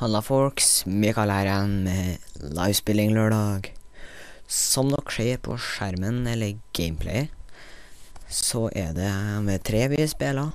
Halla folks, Mikael her igjen med livespilling lørdag. Som dere ser på skjermen, eller gameplay, så er det med 3 vi spiller.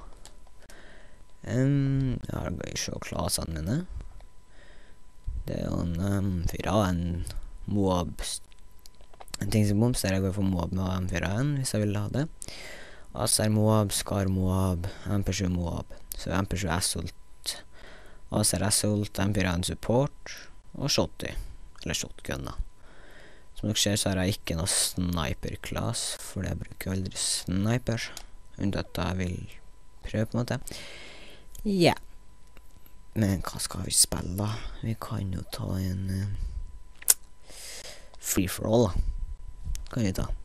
Jeg har gøy å se klassene mine. Det er jo en M4A, en Moab, en ting som boms, der jeg går for Moab med M4A-en, hvis jeg vil ha det. ASR Moab, Skar Moab, MP7 Moab, så MP7 Assault, ASR Assault, M4A Support, og Shotty, eller Shotgun da. Som dere ser så har jeg ikke noe sniper-class, for jeg bruker aldri sniper, unntatt jeg vil prøve på en måte. Ja. Men hva skal vi spille da? Vi kan jo ta en free-for-all da. Kan vi ta.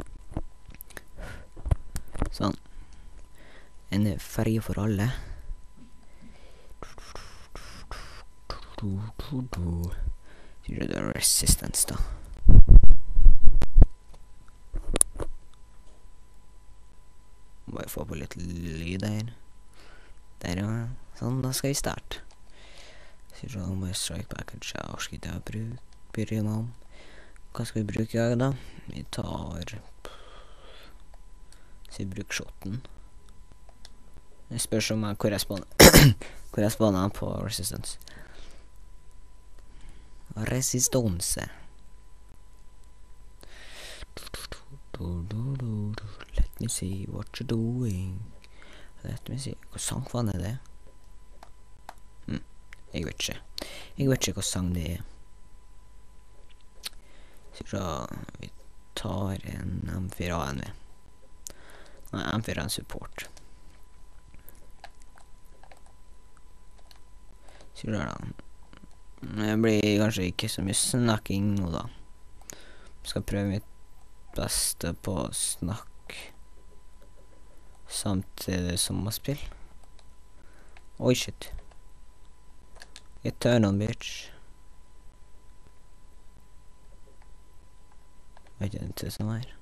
Sånn. En free for alle. Sier det er resistance da. Må jeg få på litt lyd her. Der ja. Sånn, da skal vi starte. Sier det må jeg strike package. Jeg orsker ikke å bry meg om. Hva skal vi bruke i dag da? Vi tar... Så vi bruker shotten. Jeg spørs om hvor jeg spawner på resistance. Resistance. Let me see what you're doing. Let me see. Hva sang faen er det? Jeg vet ikke. Jeg vet ikke hva sang det er. Så vi tar en M4A-en vi. Nei, M4A support. Så da. Det blir kanskje ikke så mye snakking nå da. Jeg skal prøve mitt beste på å snakke samtidig som å spille. Oi, shit. Jeg turn on, bitch. Vet jeg ikke sånn her.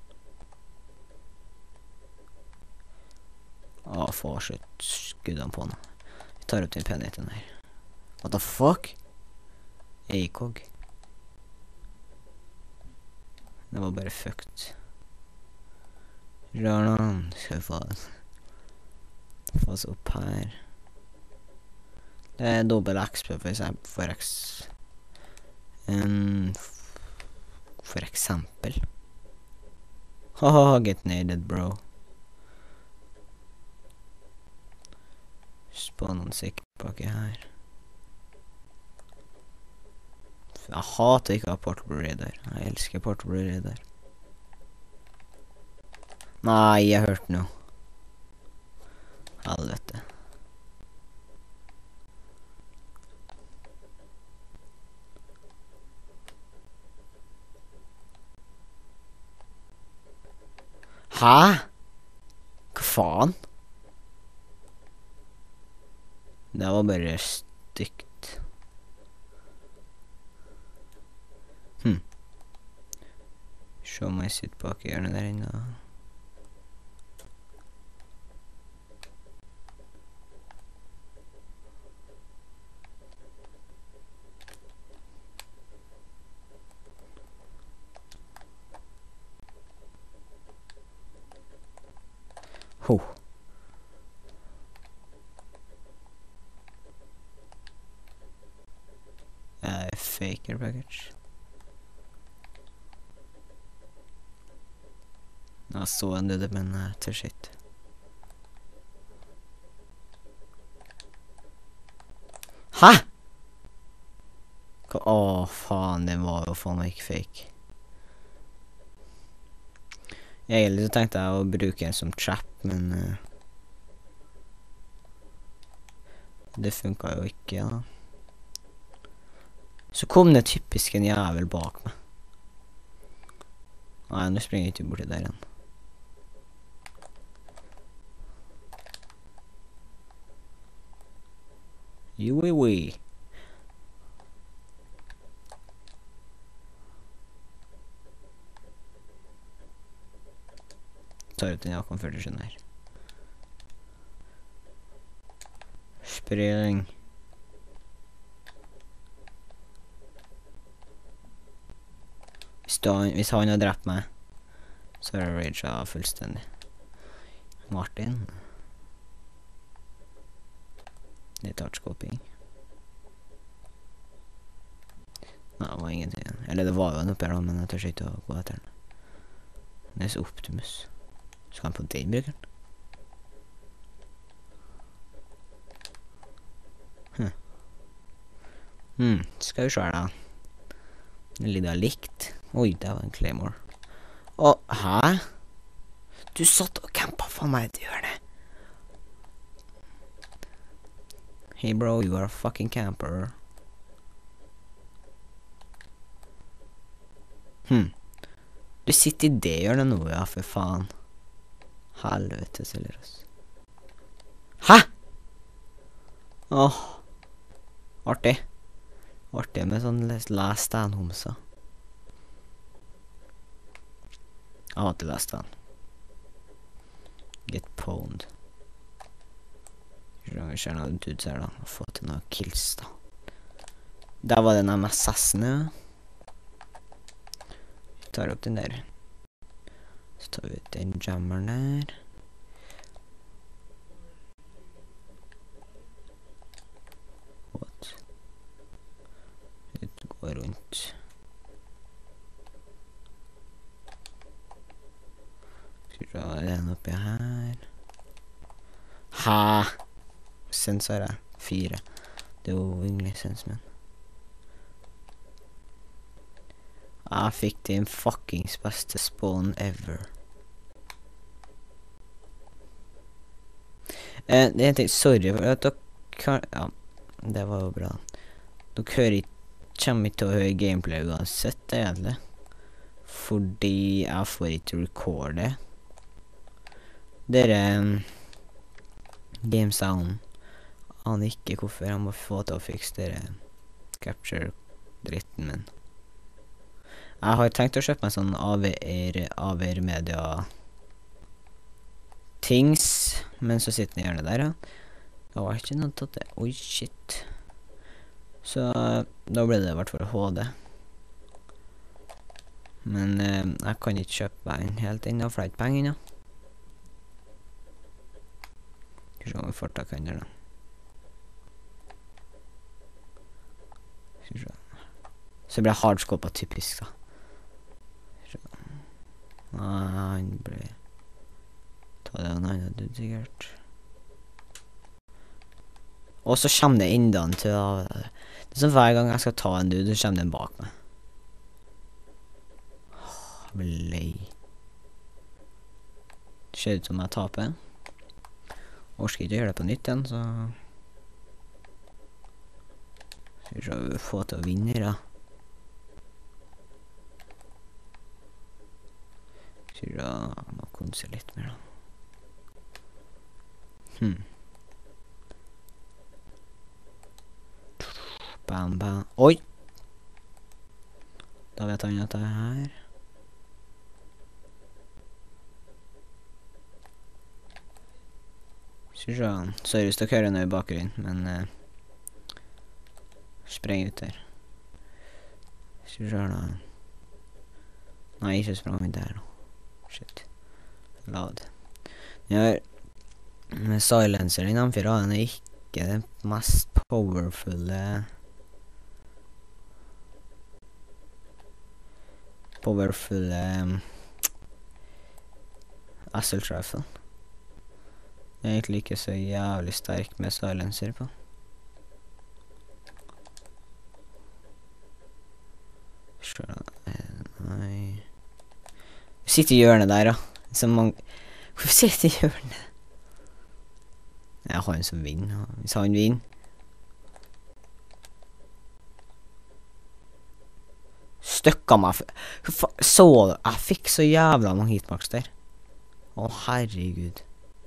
Få slutt skuddene på nå. Vi tar opp den penheten her. What the fuck? ACOG. Det var bare fucked. Rarnan. Skal vi få oss opp her. Det er dobbelt XP for eksempel. Haha, get naded, bro. Spawn noen sikkert baki her. Jeg hater ikke å ha portable radar. Jeg elsker portable radar. Nei, jeg hørte noe. Helvete. Hæ? Hva faen? Det var bare stygt. Se om jeg sitter bak i hjørnet der inne. Ho. Faker package. Jeg så en døde, men til shit. Hæ? Faen, det var jo faen meg ikke fake. Egentlig så tenkte jeg å bruke en som trap, men det funket jo ikke, da. Så kom det typisk en jævel bak meg. Nei, nå springer jeg ikke borti der igjen. Joi. Tar ut den jakken før det skjønner. Spring. Hvis han har drept meg, så har jeg raget fullstendig. Martin. Litt artskåping. Nei, det var ingenting. Eller det var jo en oppi her, men jeg tør ikke å gå etter den. Det er så Optimus. Skal han på den brukeren? Skal vi se da. Det litt likt. Oi, det var en Claymore. Hæ? Du satt og campa for meg i et hjørne. Hey bro, you are a fucking camper. Du sitter i det hjørnet nå, ja, for faen. Helvete, Celeros. Hæ? Artig. Artig med sånn last stand-homser. Jeg har alltid last stand. Get pwned. Vi ser noen dudes her da. Og få til noen kills da. Der var den MSS-en, ja. Vi tar opp den der. Så tar vi ut den jammeren der. What? Vi går rundt. Skal vi se, er den oppi her? Hæ? Sensorer 4. Det er jo vinglisensen min. Jeg fikk din fuckings beste spawn ever. Det er en ting, sorry for at dere... Ja, det var jo bra. Dere kommer ikke til å høre gameplay uansett, egentlig. Fordi jeg får ikke recorde. Dere... GameSound aner ikke hvorfor jeg må få til å fikse dere capture-dritten min. Jeg har tenkt å kjøpe meg sånn AVR media things, men så sitter den gjerne der, ja. Det var ikke noe tatt det. Oi, shit. Så da ble det i hvert fall HD. Men jeg kan ikke kjøpe meg en helt inn, for jeg har ikke penger inn, ja. Skal vi se om vi får tak i den da. Skal vi se. Så blir jeg hardskåpet typisk da. Han ble... Ta det en annen dude sikkert. Og så kommer det enda til å... Det er sånn hver gang jeg skal ta en dude, så kommer den bak meg. Jeg blir lei. Det ser ut som jeg taper. Orsker ikke å gjøre det på nytt igjen, så... Skal vi se om vi får til å vinne da. Ja, må konse litt mer da. Bam, bam. Oi! Da vet han at det er her. Skal vi se. Sorry hvis dere hører noe i bakgrunnen, men spreng ut der. Skal vi se da. Nei, ikke sprang vi der da. Shit. Loud. Ja, silencer den M4 den er ikke den mest powerfulle assault rifle. Det er egentlig ikke så jævlig sterk med silencer på. Nei. Sitter i hjørnet der, ja. Hvorfor sitter i hjørnet? Jeg har en som vinner. Hvis han vinner. Støkka meg. Så du? Jeg fikk så jævla mange hitmarks der. Å, herregud.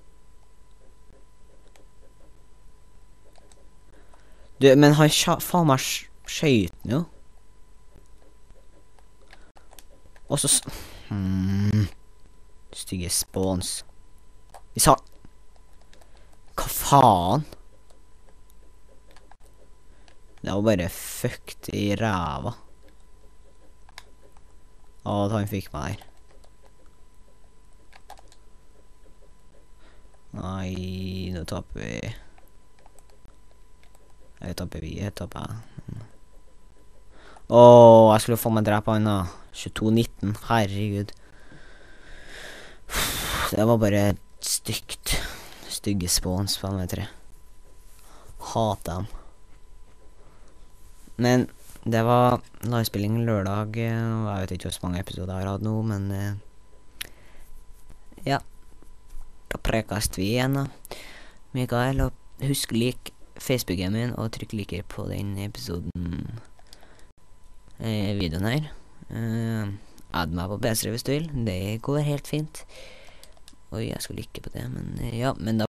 Du, men han faen meg skjøyten jo. Og så... Stygge spawns. Vi sa... Hva faen? Det var bare fucked i ræva. At han fikk meg der. Nei, nå taper vi. Jeg taper vi, jeg taper. Åh, jeg skulle få meg drepe han da. 22-19, herregud. Det var bare stygt. Stygge spawns på MV3. Hater dem. Men det var livespilling lørdag, og jeg vet ikke hvor mange episoder jeg har hatt nå, men ja. Da prekast vi igjen da. Mikael, og husk lik Facebooken min, og trykk liker på den episoden, videoen her. Add meg på PC hvis du vil, det går helt fint. Oi, jeg skulle ikke på det, men ja, men da